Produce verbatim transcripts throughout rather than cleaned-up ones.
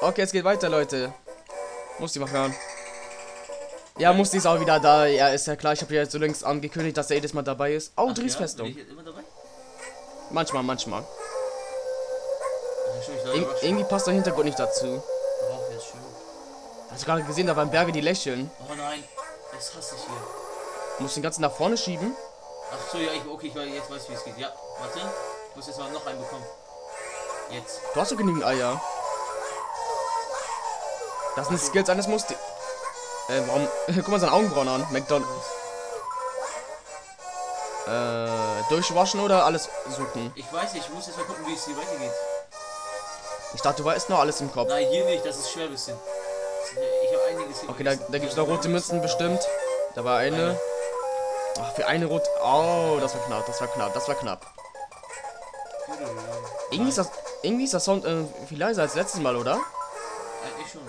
Okay, es geht weiter, Leute. Musti mal hören. Ja, Musti ist auch wieder da. Ja, ist ja klar. Ich habe ja jetzt so längst angekündigt, dass er jedes Mal dabei ist. Oh, Dries ja? Festung. Bin ich immer dabei? Manchmal, manchmal. Ja, schon, ich Ir irgendwie passt der Hintergrund nicht dazu. Doch, der ist schön. Hast du gerade gesehen, da waren Berge, die lächeln. Oh nein, das hasse ich hier. Du musst den ganzen nach vorne schieben. Ach so, ja, ich, okay, ich weiß, jetzt weiß, wie es geht. Ja, warte. Ich muss jetzt mal noch einen bekommen. Jetzt. Du hast doch genügend Eier. Das sind Skills eines Musti. Äh, warum? Guck mal seine Augenbrauen an. McDonald's. Äh, durchwaschen oder alles suchen? Ich weiß nicht, ich muss jetzt mal gucken, wie es hier weitergeht. Ich dachte, du weißt noch alles im Kopf. Nein, hier nicht, das ist schwer bisschen. Ich habe einiges hier. Okay, da, da gibt es noch rote Münzen bestimmt. Da war eine. Ach, für eine rote. Oh, das war knapp, das war knapp, das war knapp. Irgendwie ist das, irgendwie ist das Sound äh, viel leiser als letztes Mal, oder? Eigentlich schon.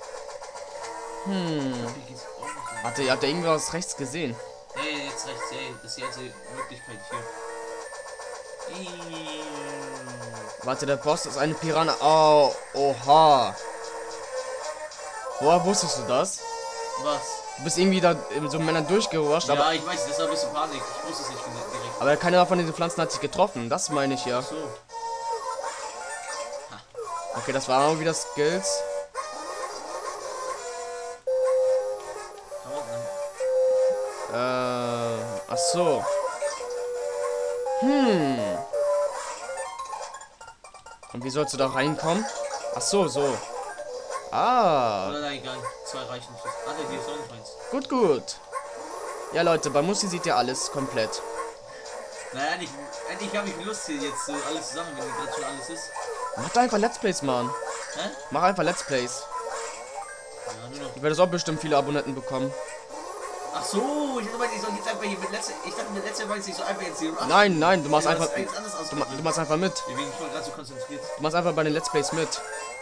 Hm. Hier geht's auch nicht lang. Hatte, hat er irgendwas rechts gesehen? Ey, jetzt rechts, ey, das ist die erste Möglichkeit hier. Ih. Warte, der Boss ist eine Piranha. Oh, oha. Woher wusstest du das? Was? Du bist irgendwie da in so Männern durchgerusht, Ja, aber, ich weiß, das war ein bisschen Panik. Ich wusste es nicht direkt. aber keiner von diesen Pflanzen hat sich getroffen. Das meine ich ja. So. Okay, das waren auch wieder Skills. Kann man dann. Äh, ach so. Hm. Und wie sollst du da reinkommen? Ach so, so. Ah. Oder nein, egal. Zwei reichen nicht. Ah, ne, hier ist auch noch eins. Gut, gut. Ja, Leute, bei Musti sieht ihr alles komplett. Naja, endlich, endlich habe ich Lust hier jetzt so alles zusammen, wenn hier gerade schon alles ist. Mach doch einfach Let's Plays, Mann. Hä? Mach einfach Let's Plays. Ja, nur noch. Ich werde so bestimmt viele Abonnenten bekommen. Ach so, ich dachte, ich soll jetzt einfach hier mit letzter. Ich dachte, mit letzter Weise ich so einfach jetzt hier. Nein, nein, du machst Ja, einfach. das ist eigentlich anders Du, ma- ausgedrückt. du machst einfach mit. Deswegen ich war gerade so konzentriert. Du machst einfach bei den Let's Plays mit. Yes.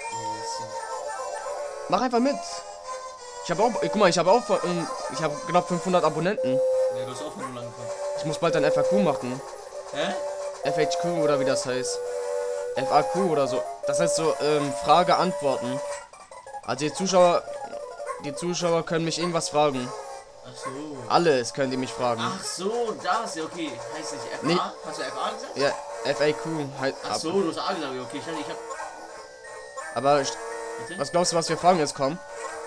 Mach einfach mit. Ich habe auch. Guck mal, ich habe auch. ähm, Ich habe knapp fünfhundert Abonnenten. Ja, du hast auch von null angefangen. Ich muss bald ein F A Q machen. Hä? F H Q oder wie das heißt. F A Q oder so. Das heißt so, ähm, Frage, Antworten. Also die Zuschauer. Die Zuschauer können mich irgendwas fragen. Ach so. Alles können die mich fragen. Ach so, das, ja, okay. Heißt nicht F A? Nee. Hast du F A gesagt? Ja, F A Q halt Ach ab. so, du hast A gesagt, okay. Ich, ich hab. Aber ich- Bitte? was glaubst du, was für Fragen jetzt kommen?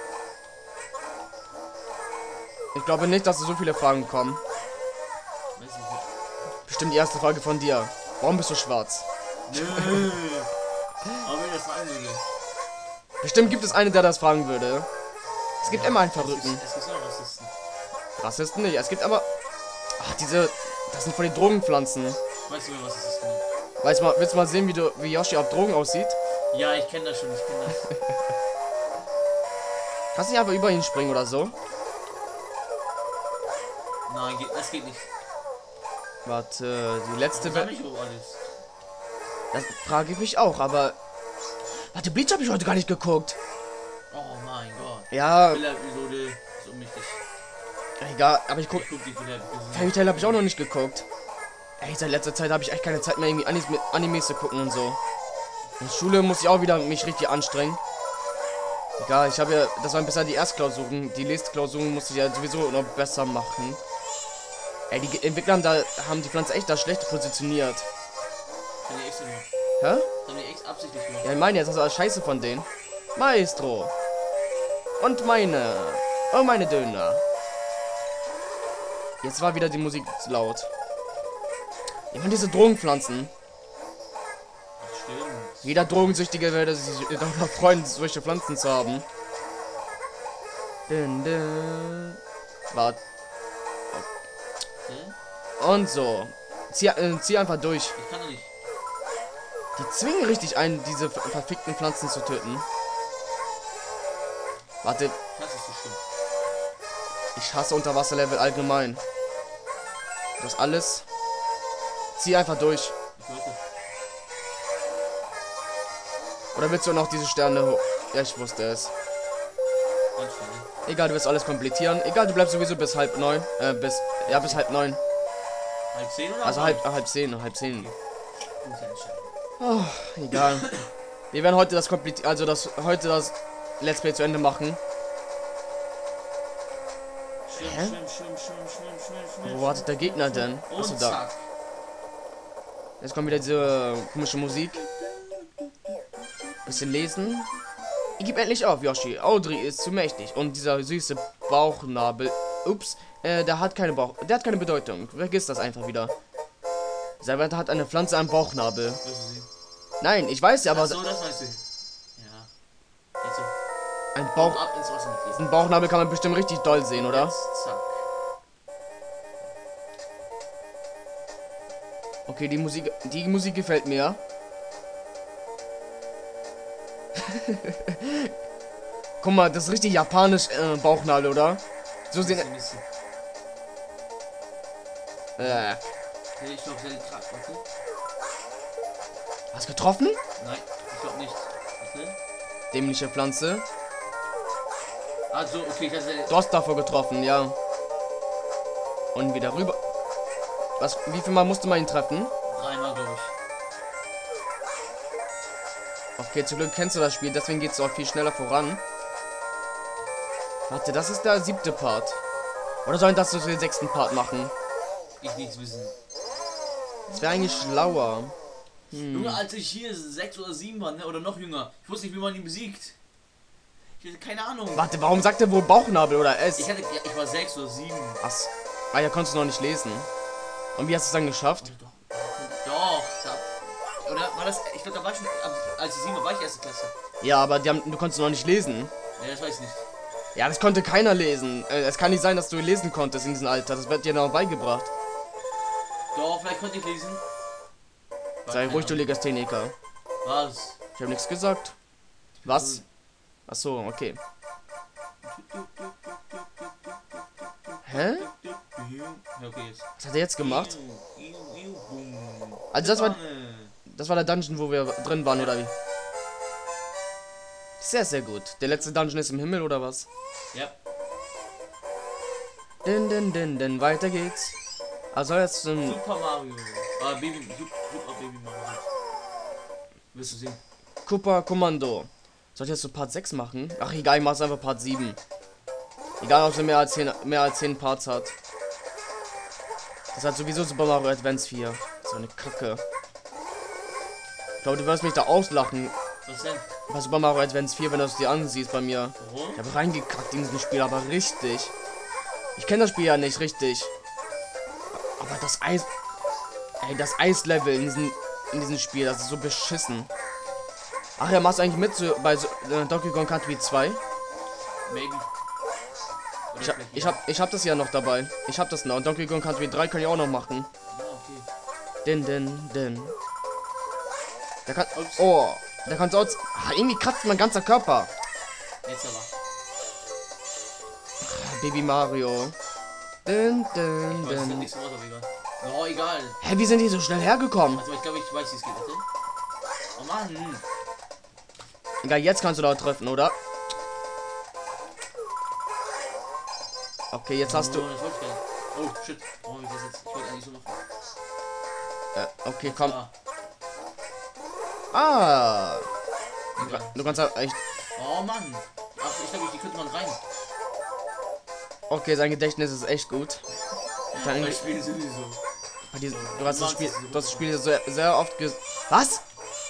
Ich glaube nicht, dass so viele Fragen kommen. Weiß ich Bestimmt die erste Frage von dir. Warum bist du schwarz? nicht. Nö. Aber wenn das fragen würde. Bestimmt gibt es einen, der das fragen würde. Es gibt immer einen Es gibt, Verrückten. es gibt auch Rassisten. Rassisten nicht. Es gibt aber. Ach, diese. Das sind von den Drogenpflanzen. Weißt du mir, was es ist? Genau? Weißt du mal, willst du mal sehen, wie, du, wie Yoshi auf Drogen aussieht? Ja, ich kenne das schon, ich kenne das. Kannst du nicht einfach über ihn springen oder so? Nein, geht, das geht nicht. Warte, die letzte Warum Welt. ich über alles? Das frage ich mich auch, aber. Warte, Bleach habe ich heute gar nicht geguckt. Oh mein Gott. Ja, Filler-Episode ist unwichtig. egal, aber ich guck. Ich guck die Filler-Episode. Fairy Tail habe ich auch noch nicht geguckt. Ey, seit letzter Zeit habe ich echt keine Zeit mehr, irgendwie Anis, Animes zu gucken und so. In Schule muss ich auch wieder mich richtig anstrengen. Egal, ich habe ja, das waren bisher die Erstklausuren. Die Lestklausuren musste ich ja sowieso noch besser machen. Ey, die Entwickler haben da, haben die Pflanze echt da schlecht positioniert. Das haben die extra gemacht. Hä? Das haben die echt absichtlich gemacht. Ja, ich meine, jetzt hast du alles Scheiße von denen. Maestro. Und meine. Oh, meine Döner. Jetzt war wieder die Musik zu laut. Ich meine, diese Drogenpflanzen. Ach, stimmt. Jeder Drogensüchtige würde sich darüber freuen, solche Pflanzen zu haben. Dün, dün. Warte. Hä? Und so. Zieh, äh, zieh einfach durch. Ich kann doch nicht. Die zwingen richtig ein, diese ver- verfickten Pflanzen zu töten. Warte, Das ist so schlimm. ich hasse Unterwasserlevel allgemein. Das alles. Zieh einfach durch. Ich wollte. Oder willst du noch diese Sterne hoch? Ja, ich wusste es. Ganz schnell. Ne? Egal, du wirst alles komplettieren. Egal, du bleibst sowieso bis halb neun. Äh, bis. Ja, bis halb neun. Halb zehn oder? Also halb, halb zehn, halb zehn. Gute Entscheidung. Oh, egal. Wir werden heute das komplett, also das heute das Let's Play zu Ende machen. Schwimm, Hä? schwimm, schwimm, schwimm, schwimm, schwimm, schwimm, Wo wartet der Gegner denn? Und Achso, da. zack. Jetzt kommt wieder diese komische Musik. Bisschen lesen. Ich gebe endlich auf, Yoshi. Audrey ist zu mächtig. Und dieser süße Bauchnabel. Ups. Äh, der hat keine Bauch. Der hat keine Bedeutung. Vergiss das einfach wieder. Selber hat eine Pflanze am Bauchnabel. Weißt du sie? Nein, ich weiß ja, aber Ach so, das weißt du. Ja. Jetzt so. ein Bauch. Ab ins Wasser mit dir. Ein Bauchnabel kann man bestimmt richtig doll sehen, oder? Jetzt, zack. Okay, die Musik. Die Musik gefällt mir. Guck mal, das ist richtig japanisch äh, Bauchnabel, oder? So sehen. Bisschen, bisschen. Äh, Nee, ich glaube, sehr krass. Warte. hast du getroffen? Nein, ich glaube nicht. Warte. Dämliche Pflanze. Also, okay, das ist. Du hast davor getroffen, ja. Und wieder rüber. Was? Wie viel Mal musste man ihn treffen? Dreimal, glaube ich. Okay, zum Glück kennst du das Spiel, deswegen geht es auch viel schneller voran. Warte, das ist der siebte Part. Oder sollen das so den sechsten Part machen? Ich nichts wissen. Das wäre eigentlich schlauer. Hm. Junge, als ich hier sechs oder sieben war, ne? Oder noch jünger, ich wusste nicht, wie man ihn besiegt. Ich hatte keine Ahnung. Warte, warum sagt er wohl Bauchnabel oder S? Ich hatte, ja, ich war sechs oder sieben. Ach, ah ja, konntest du noch nicht lesen. Und wie hast du es dann geschafft? Doch, doch, da, oder war das, ich glaube, da war ich schon, als ich sieben war, war ich erste Klasse. Ja, aber die haben, du konntest noch nicht lesen. Ja, das weiß ich nicht. Ja, das konnte keiner lesen. Äh, Es kann nicht sein, dass du lesen konntest in diesem Alter. Das wird dir noch beigebracht. Doch, vielleicht konnte ich lesen. War Sei keine ruhig, du Ahnung. Legastheniker. Was? Ich habe nichts gesagt. Was? Ach so, okay. Hä? Ja, okay, jetzt. Was hat er jetzt gemacht? Iu, iu, iu, boom. Also das war, Banane. das war der Dungeon, wo wir drin waren, oder wie? Sehr, sehr gut. Der letzte Dungeon ist im Himmel, oder was? Ja. Din, din, din, din. Weiter geht's. Also jetzt zum Super Mario. Ah, Baby, Super, Super Baby Mario. Willst du sehen? Koopa Kommando. Soll ich jetzt so Part sechs machen? Ach egal, ich mach's einfach Part sieben. Egal, ob er mehr als zehn, mehr als zehn Parts hat. Das hat sowieso Super Mario Advance vier. So eine Kacke. Ich glaube, du wirst mich da auslachen Was denn? bei Super Mario Advance vier, wenn du es dir ansiehst bei mir. Warum? Ich habe reingekackt in diesem Spiel, aber richtig. Ich kenne das Spiel ja nicht richtig. Aber das Eis... Ey, das Eislevel in diesem, in diesem Spiel, das ist so beschissen. Ach ja, machst du eigentlich mit so, bei so, äh, Donkey Kong Country zwei? Maybe. Oder Ich hab, vielleicht ich ja. hab, ich hab das ja noch dabei. Ich hab das noch. Und Donkey Kong Country drei kann ich auch noch machen. Ah, okay. Din, din, din. Der kann... Ups. Oh, der kann sonst... Ah, irgendwie kratzt mein ganzer Körper. Jetzt aber. Baby Mario. Din, din, Ich weiß din. nicht so was, aber egal. Oh, egal. Hä, wie sind die so schnell hergekommen? Also, ich glaube, ich weiß, wie es geht, warte. Oh Mann. Egal, jetzt kannst du da treffen, oder? Okay, jetzt hast du... Oh, das wollte ich gar nicht. Oh, shit. Warum hab ich das jetzt? Ich wollte eigentlich so machen. Äh, okay, komm. Ah. Ah. Du kannst halt echt... Oh Mann. Ach, ich glaube, hier könnte man rein. Okay, sein Gedächtnis ist echt gut. Dein, Bei Spielen sowieso. bei diesem, du hast das Spiel, du hast das Spiel sehr, sehr oft ges... Was?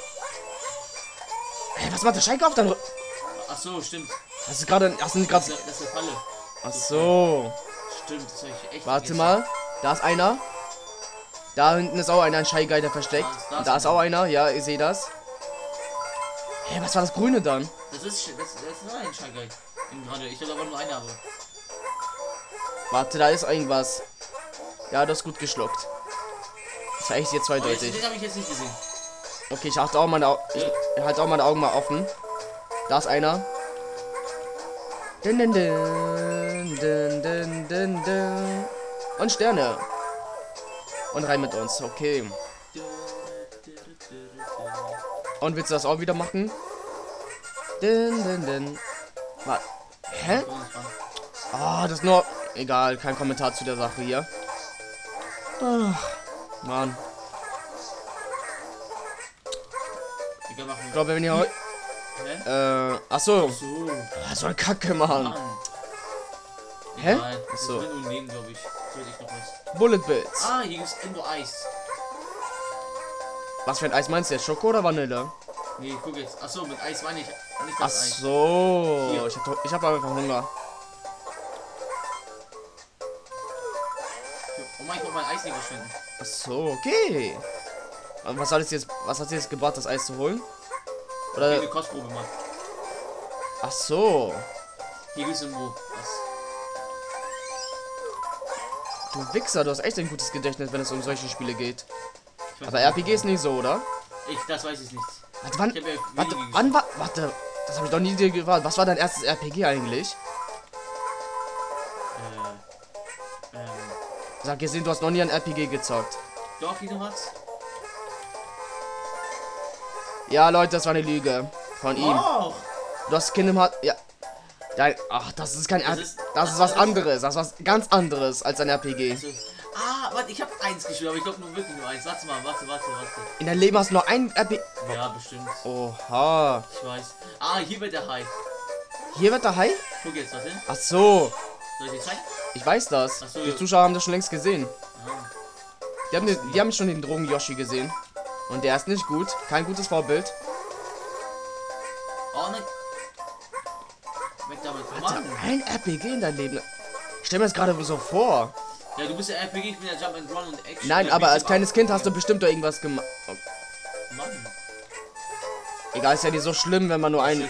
Hey, was macht der Schalke auf deinem Rücken? Ach so, stimmt. Hast du gerade... Hast du nicht Das, gerade... ist- das ist eine Falle. Ach so. Stimmt, das habe ich echt Warte vergessen. mal. Da ist einer. Da hinten ist auch einer, ein Shy Guy, der versteckt. Da ist- da Und ist da ist auch einer. Ja, ich sehe das. Hey, was war das Grüne dann? Das ist, das, das ist ein Schallgeil. Gerade. Ich glaube, da war nur einer, aber. Warte, da ist irgendwas. Ja, das ist gut geschluckt. Das war echt jetzt Oh, jetzt, zweideutig. den habe ich jetzt nicht gesehen. Okay, ich halte auch meine Au ich halte auch meine Augen mal offen. Da ist einer. Din, din, din, din, din, din, din. Und Sterne. Und rein mit uns, okay. Und willst du das auch wieder machen? Din, din, din. Was? Hä? Ah, das ist nur... Egal, kein Kommentar zu der Sache hier. Ach, Mann. Digga, machen. Ich glaube, wenn ihr heute. Hä? Äh, achso. So. Ah, so ein Kacke, Mann. Mann. Hä? Egal. Das So. wird nur nehmen, glaube ich. Sollte ich noch was. Bullet Bits. Ah, hier ist Endo Eis. Was für ein Eis meinst du jetzt? Schoko oder Vanille? Nee, guck jetzt. Achso, mit Eis meine ich nicht Ach das Eis. so. Hier. Ich hab, ich hab einfach Hunger. Oh mein Gott, mein Eis nicht verschwinden. Ach so, okay. Und was hat es jetzt, was hat es jetzt gebracht, das Eis zu holen? Hier Oder? eine Kostprobe, Mann. Ach so. Hier ist irgendwo was. Du Wichser, du hast echt ein gutes Gedächtnis, wenn es um solche Spiele geht. Ich weiß Aber nicht. R P G ist nicht so, oder? Ich, das weiß ich nicht. Warte, wann? Ich hab ja Warte, wenige wann war? Warte, das habe ich doch nie dir gefragt. Was war dein erstes R P G eigentlich? Äh, ähm, Sag gesehen, du hast noch nie ein R P G gezockt. doch, wie du hast? Ja, Leute, das war eine Lüge von ihm. Oh! Du hast Kingdom Hearts. Ja. Dein, ach, das ist kein R P G. Das ist- Das ist was anderes. Das ist was ganz anderes als ein R P G. Also, ah, warte, ich habe eins gespielt, aber ich glaube nur wirklich nur eins. Warte mal, warte, warte, warte. In deinem Leben hast du nur ein R P G. Ja, bestimmt. Oha. Ich weiß. Ah, hier wird der Hai. Hier wird der Hai? Guck jetzt, was hin? Ach so. Soll ich dir zeigen? Ich weiß das. Ach so. Die Zuschauer haben das schon längst gesehen. Ah. Die haben, den- die haben schon den Drogen-Yoshi gesehen. Und der ist nicht gut. Kein gutes Vorbild. Oh nein. Weg damit. Alter, Mann. ein R P G in deinem Leben. Ich stell mir das gerade so vor. Ja, du bist ja R P G, ich bin ja Jump and Run und Action. Nein, ja, aber Beat'em als Up. kleines Kind hast du bestimmt doch irgendwas gemacht. Mann. Egal, ist ja nicht so schlimm, wenn man nur ein. Shit.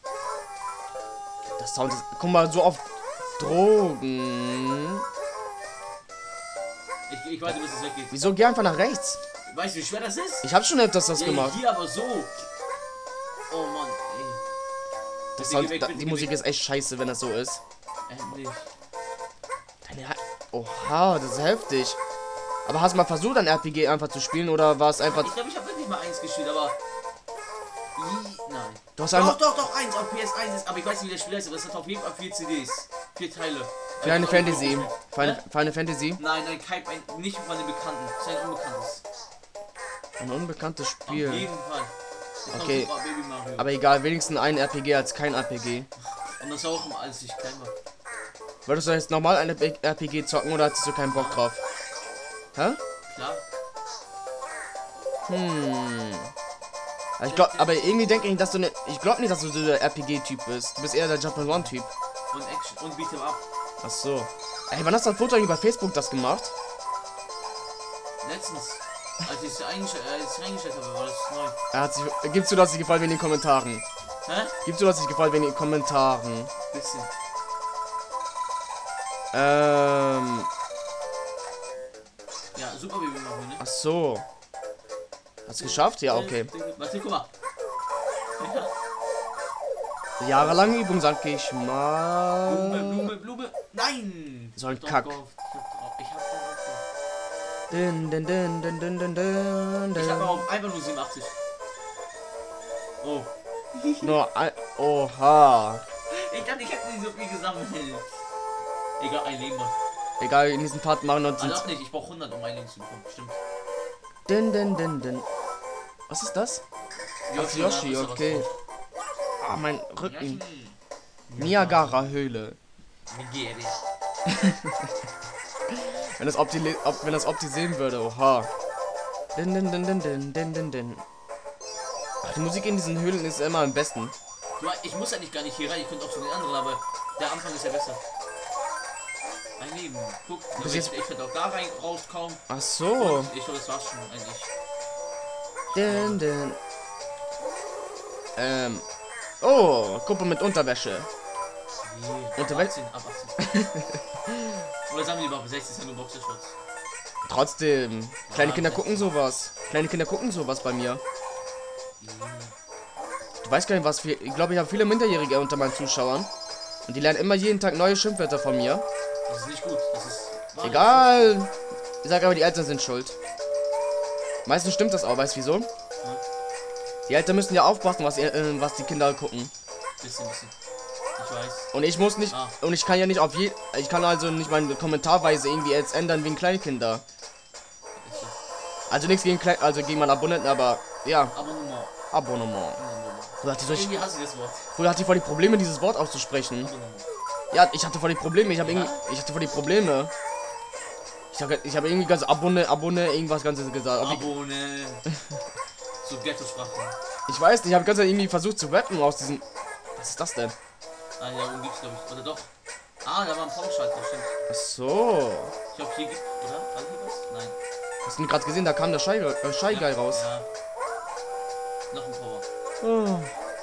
Das Sound ist. Guck mal, so auf Drogen. Ich, ich warte, bis es weggeht. Wieso geh einfach nach rechts? Weißt du, wie schwer das ist? Ich hab schon öfters das Ja, gemacht. hier aber so. Oh Mann, ey. Das Bitte Sound, geh weg, da, bitte die geh Musik weg. ist echt scheiße, wenn das so ist. Endlich. Deine Ha- Oha, das ist heftig. Aber hast du mal versucht, ein R P G einfach zu spielen oder war es einfach. Ich glaube, ich habe wirklich mal eins gespielt, aber. I- Nein. Du hast Doch, einfach. doch, doch, eins auf P S eins ist, aber ich weiß nicht, wie der Spiel heißt, aber es hat auf jeden Fall vier C Ds. Vier Teile. Final Also, Fantasy. Hä? Final, Final Fantasy. Nein, nein, kein, ein, nicht von den Bekannten. Es ist ein unbekanntes. Ein unbekanntes Auf Spiel. jeden Fall. Jetzt kommt Okay. Super Baby Mario. Aber egal, wenigstens ein R P G als kein R P G. Und das war auch immer, als ich klein war. Würdest du jetzt nochmal ein R P G zocken oder hattest du keinen Bock drauf? Hä? Klar. Hm. Aber Ich glaub, aber irgendwie denke ich, dass du ne, ich glaube nicht, dass du so der R P G-Typ bist. Du bist eher der Jump-and-Run-Typ. Und Action und Beat'em Up. Ach so. Ey, wann hast du ein Foto eigentlich bei Facebook das gemacht? Letztens. Als ich es eingestellt, äh, als ich reingestellt habe, war das neu. Er hat sich, gibst du das nicht gefallen wegen den Kommentaren? Hä? Gibst du das nicht gefallen wegen den Kommentaren? Bisschen. Ähm. Ja, Super Baby Mario, ne? Ach so. Hast du geschafft? Ja, okay. Warte, guck mal. Ja. Jahrelange Übung, sag ich Blume, mal. Blume, Blume. Nein! So ein Ich hab Kack. drauf gehofft. Ich hab drauf. Ich hab drauf gehofft. Dun, dun, dun, dun, dun, dun, dun, Ich hab dun. auf einfach nur siebenundachtzig. Oh. Nur ein. Oha. Ich dachte, ich hätte nicht so viel gesammelt. Egal, ein Leben noch. Egal, in diesem Part machen wir uns. Ah, doch nicht, ich brauche hundert, um ein Leben zu bekommen. Stimmt. Dun, dun, dun, dun. Was ist das? Ach, Yoshi, da ist da was okay. drauf. Ah, mein Rücken. Yoshi. Niagara-Höhle. Nigeria. Wenn das Opti, le- ob, wenn das Opti sehen würde, oha. Dun, dun, dun, dun, dun, dun, dun, dun. Ach, die Musik in diesen Höhlen ist immer am besten. Du, ich muss ja nicht gar nicht hier rein, ich könnte auch zu den anderen, aber der Anfang ist ja besser. Ein Leben. Guck, Bis aber ich, jetzt- ich könnte auch da rein rauskommen. Ach so. Und ich glaube, das war's schon eigentlich. Dun, dun. Ähm. Oh, Gruppe mit Unterwäsche. Yeah. Und der Ab achtzehn, ab achtzehn. Oder sagen wir lieber ab sechzehn, sind nur Boxershorts. Trotzdem. Kleine Ja, Kinder das- gucken sowas. Kleine Kinder gucken sowas bei mir. Du weißt gar nicht, was für. Ich glaube, ich habe viele Minderjährige unter meinen Zuschauern. Und die lernen immer jeden Tag neue Schimpfwörter von mir. Das ist nicht gut, das ist... Mann, Egal. Ich sag aber, die Eltern sind schuld. Meistens stimmt das auch, weißt du wieso? Die Eltern müssen ja aufpassen, was, ihr, äh, was die Kinder gucken. Bisschen, bisschen. Ich weiß. Und ich muss nicht. Ah. Und ich kann ja nicht auf je. Ich kann also nicht meine Kommentarweise irgendwie jetzt ändern wegen Kleinkinder. Ist so. Also nichts gegen Klein, also gegen meine Abonnenten, aber ja. Aber nun mal. Abonnement. Früher hatte, ich, Irgendwie hasse ich das Wort. früher hatte ich voll die Probleme, dieses Wort auszusprechen. Abonnement. Ja, ich hatte voll die Probleme. Ich habe Ja? irgendwie, ich hatte voll die Probleme. Ich habe ich hab irgendwie ganz Abonne, Abonne, irgendwas Ganzes gesagt. Aber ich, Abonne. So Ghetto-Sprache. ich weiß nicht, ich habe ganz irgendwie versucht zu rappen aus diesem. Was ist das denn? Ah ja, und gibt's glaube ich. Oder doch? Ah, da war ein Powerschalter, stimmt. Ach so. Ich glaube hier gibt. Oder? War hier was? Nein. Hast du gerade gesehen? Da kam der Schei, äh, Schei Guy raus. Ja. Noch ein Power. Oh.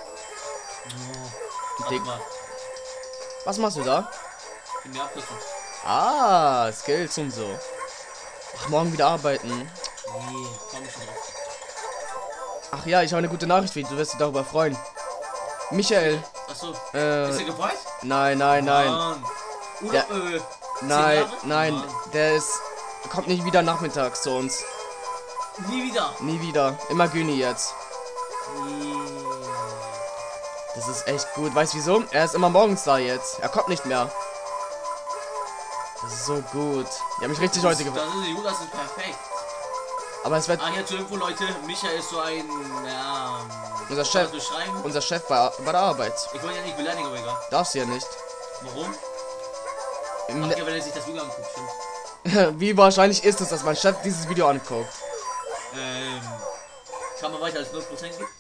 Oh. Dick. Warte mal. Was machst du da? In der Abkürzung. Ah, Skills und so. Ach, morgen wieder arbeiten. Nee, komm ich schon drauf. Ach ja, ich habe eine gute Nachricht für dich. Du wirst dich darüber freuen. Michael. Achso. Äh, Ist er gefreut? nein, nein, nein. Mann. Oder, Der- äh, Nein, Jahre? nein. Mann. Der ist. Kommt nicht wieder nachmittags zu uns. Nie wieder. Nie wieder. Immer Güni jetzt. Nee. Das ist echt gut. Weißt du wieso? Er ist immer morgens da jetzt. Er kommt nicht mehr. Das ist so gut. Ich habe mich richtig Das heute ist- gefreut. Das ist gut, das ist perfekt. Aber es wird Ah, hier zur Info, Leute. Michael ist so ein. Ja. Unser Chef. kann man so schreiben? unser Chef bei, bei der Arbeit. Ich wollte ja nicht beleidigen, aber egal. Darfst du ja nicht. Warum? Im Ach Ne- ja, wenn er sich das Video anguckt, stimmt. Wie wahrscheinlich ist es, dass mein Chef dieses Video anguckt? Ähm. Kann man weiter als null Prozent geben?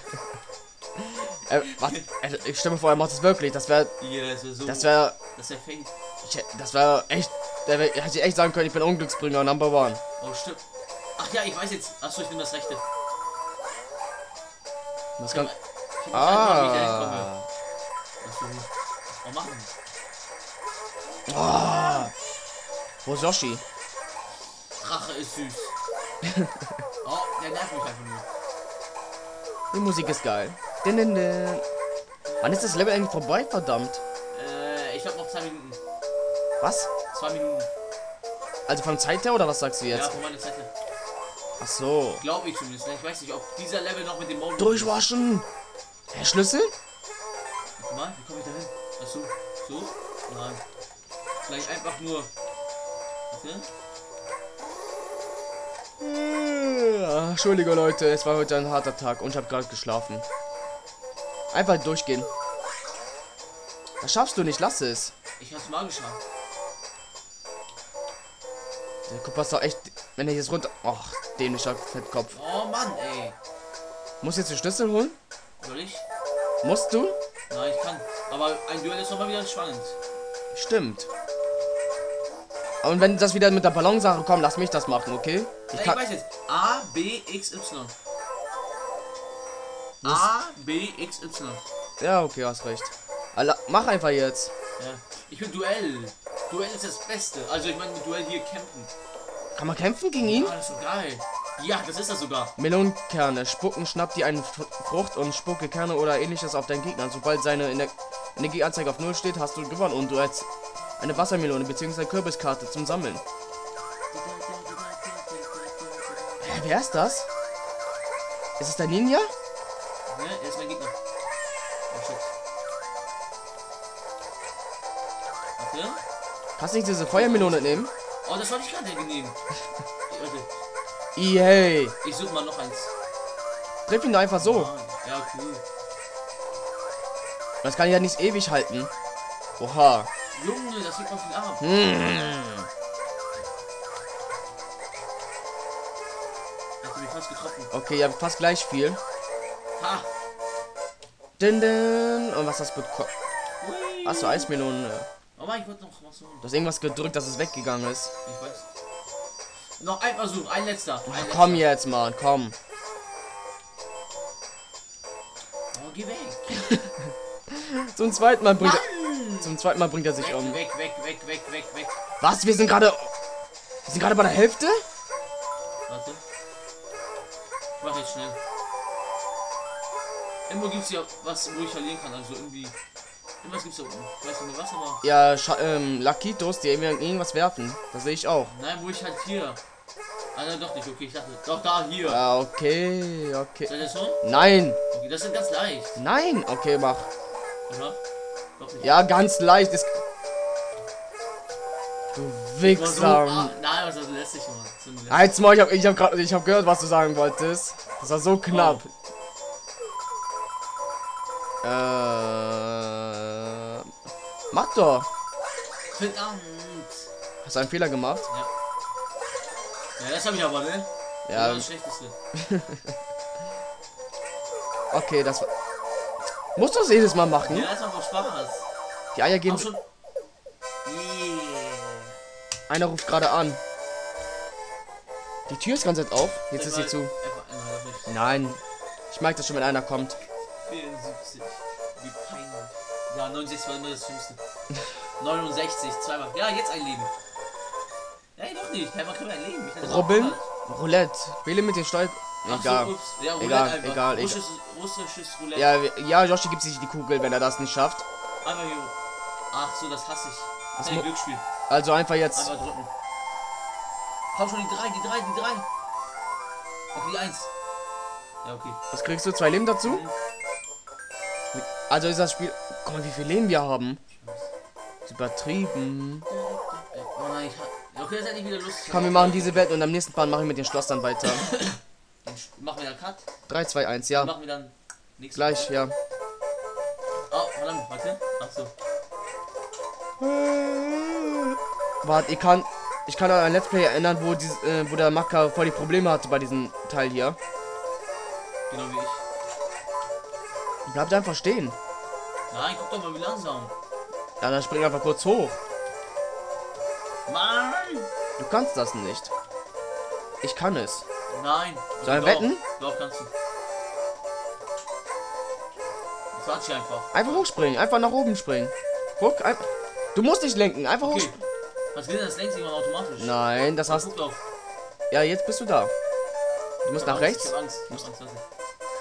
Äh, was? Äh, ich stimme vor, er macht es wirklich. Das wäre. Ja, das wäre so. Das wäre. Das wäre fake. Das wäre echt. Der wär, hätte ich echt sagen können, ich bin Unglücksbringer Number One. Oh, stimmt. Ach ja, ich weiß jetzt. Achso, ich nehme das Rechte. Das kann. Ich hab nicht einfach, wie ich da hinkomme. Ah. Achso. Oh, machen. Oh. Wo ist Yoshi? Drache ist süß. Oh, der nervt mich einfach nur. Die Musik ist geil. Din, din, din. Wann ist das Level eigentlich vorbei, verdammt? Äh, ich glaube noch zwei Minuten. Was? Zwei Minuten. Also von Zeit her oder was sagst du Ja, jetzt? von meiner Seite. Ach so. Glaube ich zumindest. Ich weiß nicht, ob dieser Level noch mit dem Mode. Durchwaschen! Herr Schlüssel? Guck mal, wie komme ich da hin? Achso. So? Nein. Vielleicht einfach nur. Warte. Ja, Entschuldige Leute, es war heute ein harter Tag und ich habe gerade geschlafen. Einfach durchgehen. Das schaffst du nicht, lass es. Ich hab's mal geschafft. Der Kopf ist doch echt. Wenn er jetzt runter. Ach, dämlicher Fettkopf. Oh Mann, ey. Musst du jetzt den Schlüssel holen? Soll ich? Musst du? Nein, ich kann. Aber ein Duell ist noch mal wieder spannend. Stimmt. Und wenn das wieder mit der Ballonsache kommt, lass mich das machen, okay? Ich Ich, kann. weiß jetzt. A, B, X, Y. A, B, X, Y. Ja, okay, hast recht. Alla, mach einfach jetzt. Ja. Ich will Duell. Duell ist das Beste. Also ich meine mit Duell hier kämpfen. Kann man kämpfen gegen ihn? Ah, das ist so geil. Ja, das ist das sogar. Melonenkerne. Spucken, schnapp dir eine F- Frucht und spucke Kerne oder ähnliches auf deinen Gegner. Sobald seine Ener Energieanzeige auf null steht, hast du gewonnen und du hast eine Wassermelone bzw. Kürbiskarte zum Sammeln. Hä, wer ist das? Ist es der Ninja? Ja, er ist mein Gegner. Oh shit. Warte. Kannst du nicht diese Feuermelone nehmen? Oh, das wollte ich gerade nehmen. Warte. I, hey. Ich suche mal noch eins. Triff ihn doch einfach so. Ah, ja, okay. Das kann ja nicht ewig halten. Oha. Junge, das sieht man viel ab. Hm. Er hat mich fast getroffen. Okay, ihr habt fast gleich viel. Ha! Din, din. Und was hast du bekommen? Hui. Achso, Eismelone. Oh mein Gott, noch was so. Du hast irgendwas gedrückt, dass es weggegangen ist. Ich weiß. Noch ein Versuch, ein letzter. Ein Ach, letzter. komm jetzt, Mann, komm. Oh, geh weg. Zum zweiten Mal bringt er, Mann! zum zweiten Mal bringt er sich Weg, um. weg, weg, weg, weg, weg, weg. Was? Wir sind gerade. Wir sind gerade bei der Hälfte? Warte. Ich mach jetzt schnell. Irgendwo gibt's ja was, wo ich verlieren kann. Also irgendwie. Irgendwas gibt's da unten. Ich weiß nicht mehr was, aber. Ja, Scha ähm, Lakitos, die irgendwie irgendwas werfen. Das sehe ich auch. Nein, wo ich halt hier. Ah, doch nicht, okay, ich dachte. Doch, da, hier. Ja, okay, okay. Soll das so? Nein, Okay, das sind ganz leicht. nein, okay, mach. Oder? Doch nicht. Ja, ganz leicht. Ist du Aber so, Wichser. ah, nein, was ist das lästig, Mann. Das ist lästig. Halt's mal, ich hab, ich hab gerade, ich hab gehört, was du sagen wolltest. Das war so knapp. Oh. Äh. Mach doch. Verdammt. Hast du einen Fehler gemacht? Ja. Ja, das habe ich aber, ne? Ja. Das schlechteste. Okay, das war. Musst du es jedes Mal machen? Ja, das macht doch Spaß. Die Eier gehen. Auch schon. Yeah. Einer ruft gerade an. Die Tür ist ganz Zeit auf. Jetzt ist sie zu. Einfach einmal nicht. Nein. Ich mag das schon, wenn einer kommt. vierundsiebzig. Wie peinlich. Ja, neunundsechzig war immer das Schlimmste. neunundsechzig, zweimal. Ja, jetzt ein Leben. Nein, doch nicht. Einmal können wir ein Leben. Ich nenne das Rubbeln? auch Roulette. Wähle mit den Steu... Ach Egal. So, ups. Ja, Roulette Egal, einfach. egal, egal. Russisches, russisches Roulette. Ja, ja, Yoshi gibt sich die Kugel, wenn er das nicht schafft. Einmal hier. Ach so, das hasse ich. Das ist ein Glücksspiel. Also einfach jetzt. Einmal drücken. Komm schon, die drei, die drei, die drei. Okay, die eins. Ja, okay. Was kriegst du? Zwei Leben dazu? Mhm. Also ist das Spiel... Guck mal, wie viel Leben wir haben. Ist übertrieben. Oh nein, ich hab... Okay, das ist endlich wieder lustig. Komm, wir machen diese Welt und am nächsten Part mache ich mit den Schloss dann weiter. Dann machen wir dann Cut. drei, zwei, eins, ja. Dann machen wir dann nichts. Gleich, ja. Oh, verdammt, warte. Ach so. Warte, ich kann... Ich kann an ein Let's Play erinnern, wo, dies, äh, wo der Macker voll die Probleme hatte bei diesem Teil hier. Genau wie ich. Bleibt einfach stehen. Nein, guck doch mal, wie langsam. Ja, dann spring einfach kurz hoch. Mann! Du kannst das nicht. Ich kann es. Nein. Sollen wir Doch, wetten? Doch, kannst du. Jetzt warte ich einfach. Einfach hochspringen. Einfach nach oben springen. Guck, einfach... Du musst nicht lenken. Einfach Okay. hochspringen. Was geht denn das längst irgendwann automatisch? Nein, das hast... Guck doch. Ja, jetzt bist du da. Du musst Ich hab nach Angst, rechts. Ich hab Angst. Ich hab Angst, lass mich.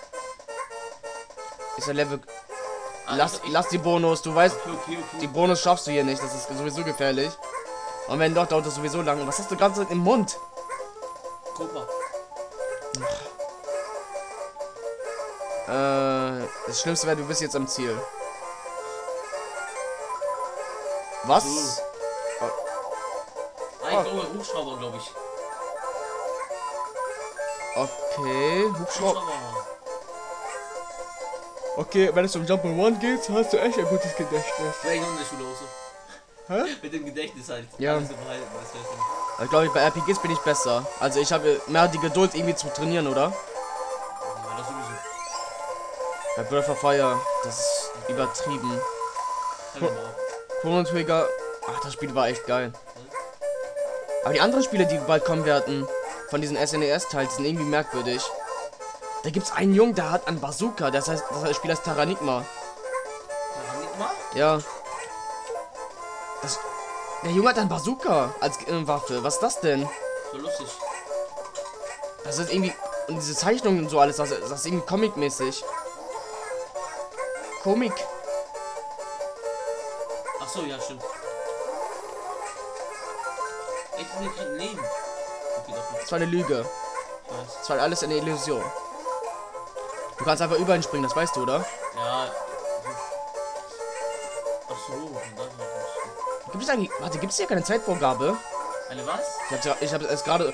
Ist der Level... Ah, Lass, ich- ich- lass die Bonus. Du weißt, Okay, okay, okay. die Bonus schaffst du hier nicht. Das ist sowieso gefährlich. Und wenn doch, dauert das sowieso lang. Was hast du ganz im Mund? Kupfer. Äh, das Schlimmste wäre, du bist jetzt am Ziel. Was? So. Oh. Ah, ich glaube Hubschrauber, glaube ich. Okay, Hubschrauber. Hubschrauber. Okay, wenn es um Jump'n'Run geht, hast du echt ein gutes Gedächtnis. Vielleicht noch in der Schule auch so. Hä? Mit dem Gedächtnis halt. Ja. Alles so behalten, das wäre schon. Ich glaube, bei R P Gs bin ich besser. Also ich habe mehr die Geduld irgendwie zu trainieren, oder? Ja, das sowieso. Bei Breath of Fire, das ist übertrieben. Kann ich aber auch. Chrono Trigger, ach, das Spiel war echt geil. Aber die anderen Spiele, die bald kommen werden, von diesen S N E S-Teilen, sind irgendwie merkwürdig. Da gibt's einen Jungen, der hat einen Bazooka, das heißt, das Spiel heißt Terranigma. Terranigma? Ja. Das, der Junge hat einen Bazooka als äh, Waffe. Was ist das denn? So lustig. Das ist irgendwie. Und diese Zeichnungen und so alles, das, das ist irgendwie comic-mäßig. Komik. Ach so, ja, stimmt. Echt, wir kriegen Leben. Okay, doch nicht. Das war eine Lüge. Ich weiß. Das war alles eine Illusion. Du kannst einfach überall springen, das weißt du, oder? Ja. Ach so, und dann halt nicht. Gibt es eigentlich. Warte, gibt es hier keine Zeitvorgabe? Eine was? Ich hab's, ja- ich hab's erst gerade.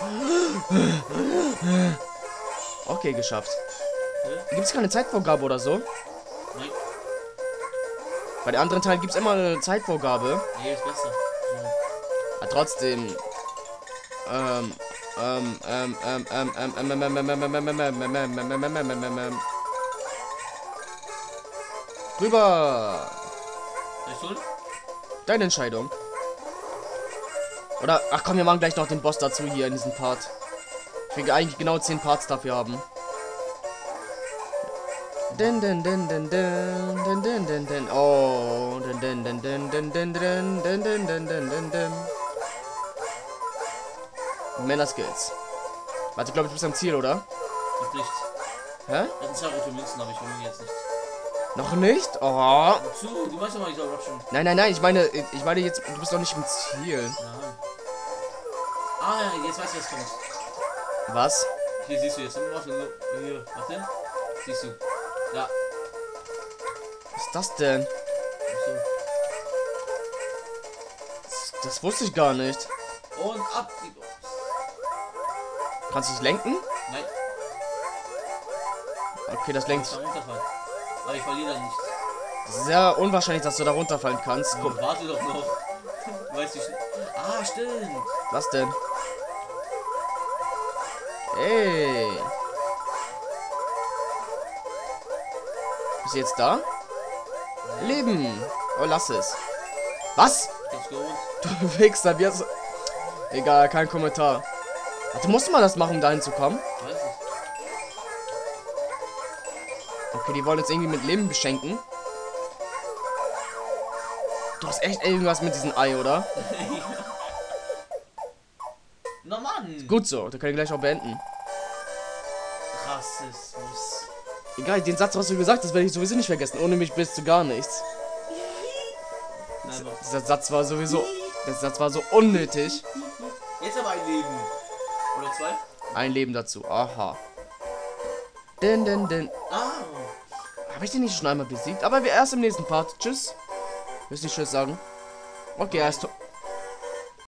Okay, geschafft. Hä? Gibt es keine Zeitvorgabe oder so? Nein. Bei den anderen Teilen gibt es immer eine Zeitvorgabe. Nee, ist besser. So. Ja, trotzdem. Ähm. Ähm, ähm, ähm, ähm, ähm, ähm, ähm, ähm, ähm, ähm, ähm, ähm, ähm, ähm, ähm, ähm, ähm, ähm, ähm, ähm. Drüber. Soll ich holen? Deine Entscheidung. Oder, ach komm, wir machen gleich noch den Boss dazu hier in diesem Part. Ich will eigentlich genau zehn Parts dafür haben. Den, den, den, den, den, den, den, den, den. Oh, den, den, den, den, den, den, den, den, den, den, den, den, den. Männerskills. Warte, ich glaube, du bist am Ziel, oder? Noch nicht. Hä? Das sind zwei rote Münzen, aber ich hole mir jetzt nicht. Noch nicht? Oh. Wozu? Du weißt doch mal, ich soll rutschen. Nein, nein, nein, ich meine, ich meine jetzt, du bist doch nicht im Ziel. Nein. Ah, ja, jetzt weiß ich, was kommt. Was? Hier siehst du jetzt. Warte, hier, warte. Siehst du. Ja. Was ist das denn? Ach Das, das wusste ich gar nicht. so. Und ab die Box. Kannst du es lenken? Nein, Okay, das ich lenkt. kann runterfallen. Aber ich verliere dann nichts. Sehr unwahrscheinlich, dass du da runterfallen kannst. Guck, Warte doch noch. Weißt du schon. Ah, stimmt. was denn? Ey. Bist du jetzt da? Leben. Oh, lass es. Was? Let's go. Du Wichser, wie hast... Egal, kein Kommentar. Warte, musst du mal das machen, um dahin zu kommen? Weiß ich. Okay, die wollen jetzt irgendwie mit Leben beschenken. Du hast echt irgendwas mit diesem Ei, oder? Na Mann. Gut so, da kann ich gleich auch beenden. Rassismus. Egal, den Satz, was du gesagt hast, werde ich sowieso nicht vergessen. Ohne mich bist du gar nichts. Nein, Dieser Satz war sowieso... Der Satz war so unnötig. jetzt aber ein Leben. Oder zwei? Ein Leben dazu. Aha. Denn, denn, denn. Ah. Habe ich den nicht schon einmal besiegt? Aber wir erst im nächsten Part. Tschüss. Willst du nicht Tschüss sagen? Okay, er ist tot.